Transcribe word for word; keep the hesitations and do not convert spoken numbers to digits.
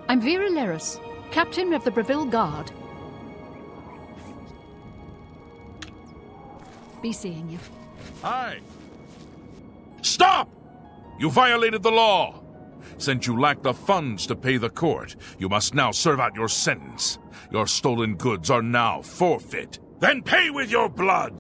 I'm Vera Leris, captain of the Bravil Guard. Be seeing you. Hi. Stop! You violated the law. Since you lack the funds to pay the court, you must now serve out your sentence. Your stolen goods are now forfeit. Then pay with your blood!